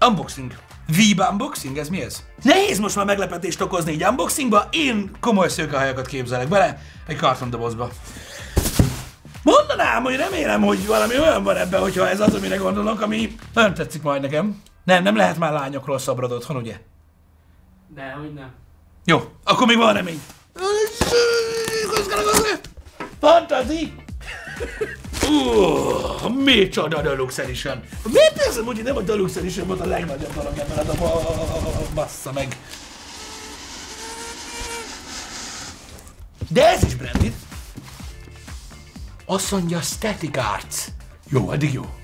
Unboxing. Vibe unboxing? Ez mi ez? Nehéz most már meglepetést okozni így unboxingba. Én komoly szőkehajakat képzelek bele egy kartondobozba. Mondanám, hogy remélem, hogy valami olyan van ebben, hogyha ez az, amire gondolok, ami nagyon tetszik majd nekem. Nem lehet már lányokról szabad otthon, ugye? Dehogy nem. Jó, akkor még van remény. Fantazi! Micsoda Deluxe Edition! Miért érzem, hogy nem a Deluxe Edition volt a legnagyobb dolog ebben a dobozban? Bassza meg! De ez is branded. Azt mondja Static Arts. Jó, eddig jó.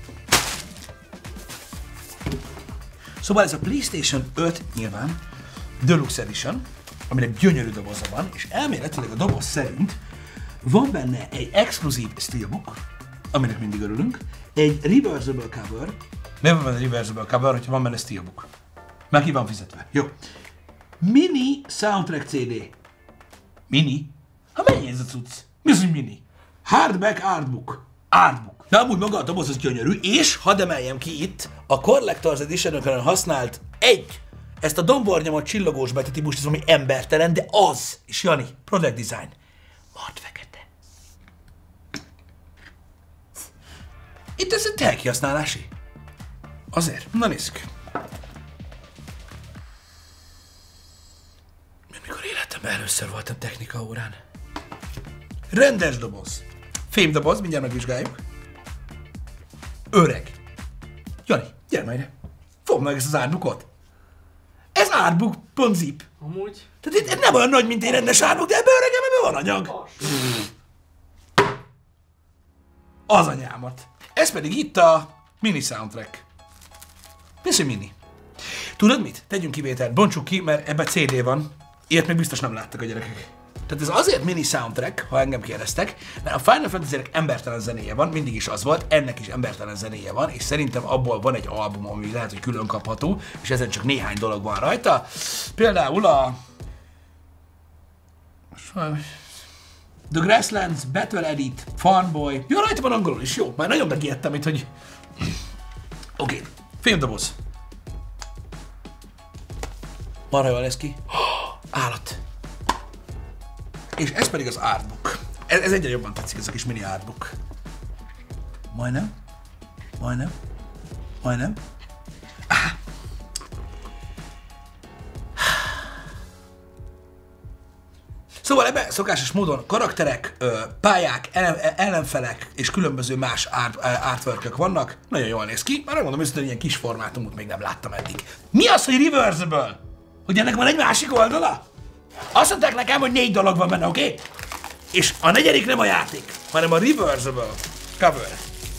Szóval ez a PlayStation 5 nyilván Deluxe Edition, aminek gyönyörű doboza van, és elméletileg a doboz szerint van benne egy exkluzív steelbook, aminek mindig örülünk, egy reversible cover. Miért van benne reversible cover, hogyha van benne steelbook? Meg ki van fizetve. Jó. Mini soundtrack CD. Mini? Mennyi ez a cucc? Mi az, hogy mini? Hardback artbook. Artbook. De amúgy maga a doboz az gyönyörű, és hadd emeljem ki itt, a Collector's Edition-ökön használt ezt a dombornyomott csillogós betűtípust, ez ami embertelen, de az, és Jani, product design, mart fekete. Itt ez egy telkihasználási. Azért, na nézzük. Mikor életemben először voltam technika órán. Rendes doboz. Fémdoboz, mindjárt megvizsgáljuk. Öreg. Jani, gyere már ide. Fogd meg ezt az artbookot. Ez artbook.zip. Amúgy? Tehát itt nem olyan nagy, mint egy rendes artbook, de ebben öregem, ebben van anyag. Az anyámat. Ez pedig itt a mini soundtrack. Mi az, hogy mini? Tudod mit? Tegyünk kivételt, bontsuk ki, mert ebben CD van. Ilyet még biztos nem láttak a gyerekek. Tehát ez azért mini soundtrack, ha engem kérdeztek, mert a Final Fantasy-nek embertelen zenéje van, mindig is az volt, ennek is embertelen zenéje van, és szerintem abból van egy album, ami lehet, hogy külön kapható, és ezen csak néhány dolog van rajta. Például a The Grasslands, Battle Edit, Farmboy. Jó, rajta van angolul is, jó. Már nagyon megijedtem itt, hogy... Oké, filmdoboz. Marha jól lesz ki. Állat. És ez pedig az artbook. Ez egyre jobban tetszik, ez a kis mini artbook. Majdnem. Majdnem. Majdnem. Ah. Szóval ebben szokásos módon karakterek, pályák, ellenfelek és különböző más artworkök vannak. Nagyon jól néz ki. Már megmondom őszintén, hogy ilyen kis formátumot még nem láttam eddig. Mi az, hogy reversible? Hogy ennek van egy másik oldala? Azt mondták nekem, hogy 4 dolog van benne, oké? Okay? És a negyedik nem a játék, hanem a reversible cover.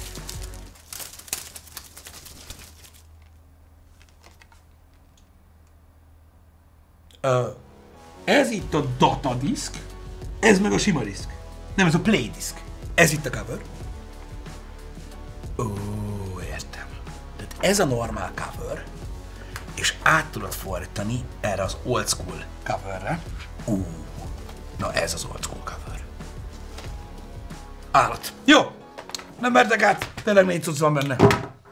Ez itt a data disk, ez meg a sima disk. Nem, ez a play disk. Ez itt a cover. Ó, értem. Tehát ez a normál cover, és át tudod fordítani erre az old school coverre. Na ez az old school cover. Állat. Jó, nem mertek át, tényleg 4 cucc van benne.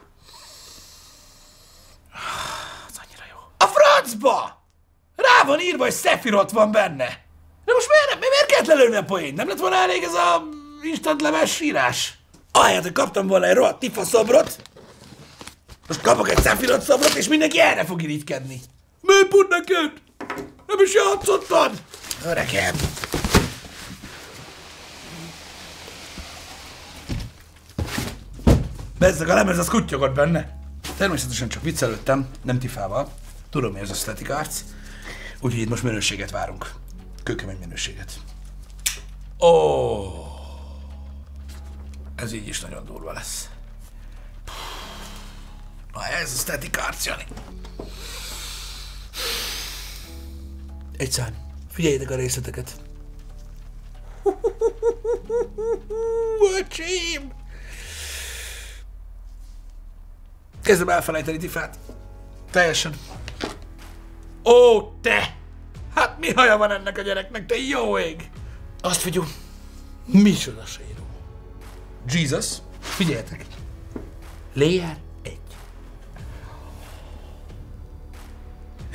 Ez annyira jó. A francba! Rá van írva, hogy Sephiroth van benne. De most miért kellett lelőni a poént? Nem lett volna elég ez a instant leves írás? Ahelyett, hogy kaptam volna egy rohadt tifa szobrot, most kapok egy Sephiroth szobrot, és mindenki erre fog irigykedni. Miért pont neked? Nem is játszottad? Öregem. Bezzeg a lemez, az kuttyogott benne. Természetesen csak viccelődtem, nem tifával. Tudom, mi ez a Static Arts. Úgyhogy itt most minőséget várunk. Kőkemény minőséget. Ó, ez így is nagyon durva lesz. Na ez a Static Arts, Jani. Egy szám. Figyeljétek a részleteket. Öcsém! Kezdem elfelejteni tifát. Teljesen. Ó, te! Hát mi haja van ennek a gyereknek, te jó ég! Azt figyelj, micsoda séró. Jesus, figyeljetek. Layer 1.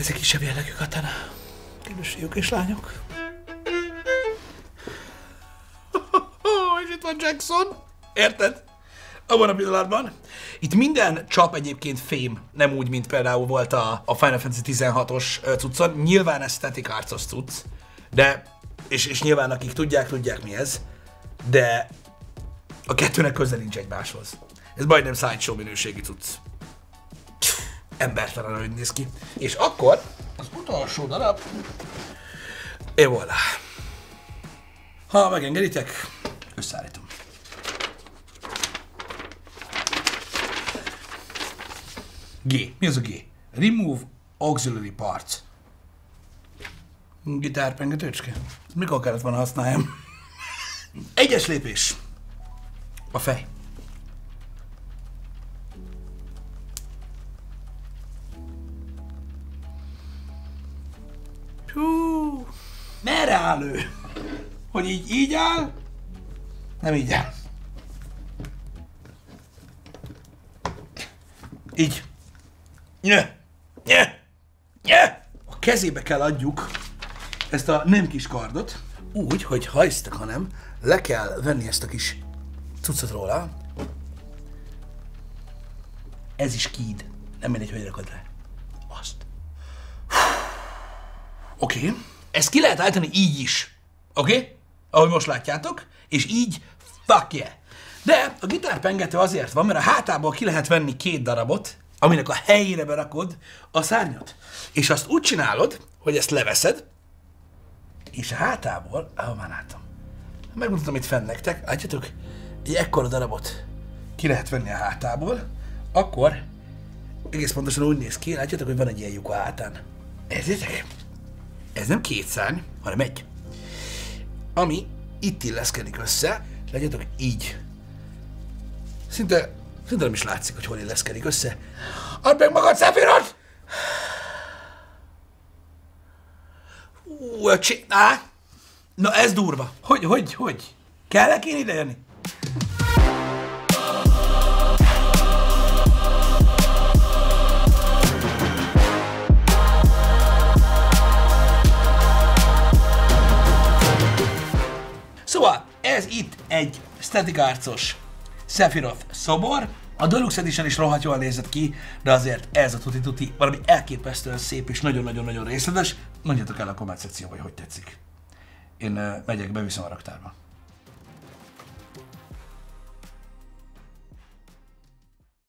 Ez egy kisebb jellegű katana. Kedves fiúk és lányok. És itt van Jackson. Érted? Abban a pillanatban. Itt minden csap egyébként fém, nem úgy, mint például volt a Final Fantasy 16-os cuccon. Nyilván ez static arcos cucc, de, és nyilván akik tudják mi ez, de a kettőnek köze nincs egymáshoz. Ez majdnem sideshow minőségi cucc. Embertelen, ahogy néz ki. És akkor az utolsó darab, et voilà. Ha megengeditek, összeállítom. G. Mi az a G? Remove auxiliary parts. Gitárpengetőcske? Mikor kellett volna használjam? Egyes lépés. A fej. Hú, merre áll ő? Hogy így áll? Nem így áll. Így. A kezébe kell adjuk ezt a nem kis kardot, úgy, hogy ha hisztek, hanem le kell venni ezt a kis cuccot róla. Ez is kíd. Nem mindegy, hogy rakod rá. Azt. Oké. Ezt ki lehet állítani így is. Oké? Ahogy most látjátok. És így, fuck yeah. De a gitárpengető azért van, mert a hátából ki lehet venni 2 darabot, aminek a helyére berakod a szárnyat. És azt úgy csinálod, hogy ezt leveszed, és a hátából, már látom. Megmutatom itt fenn nektek, látjátok? Egy ekkora darabot ki lehet venni a hátából, akkor egész pontosan úgy néz ki, látjátok, hogy van egy ilyen lyuk a hátán. Érzitek? Ez nem 2 szárny, hanem egy. Ami itt illeszkedik össze, látjátok, így. Szinte nem is látszik, hogy hol illeszkedik össze. Add meg magad, Sephiroth! Öcsi... Na ez durva. Hogy? Kellek én ide jönni? Szóval, ez itt egy static arcos Sephiroth szobor. A Deluxe Edition is rohadt jól nézett ki, de azért ez a tuti-tuti valami elképesztően szép és nagyon-nagyon-nagyon részletes. Mondjátok el a komment szekcióban, hogy tetszik. Én megyek, beviszem a raktárba.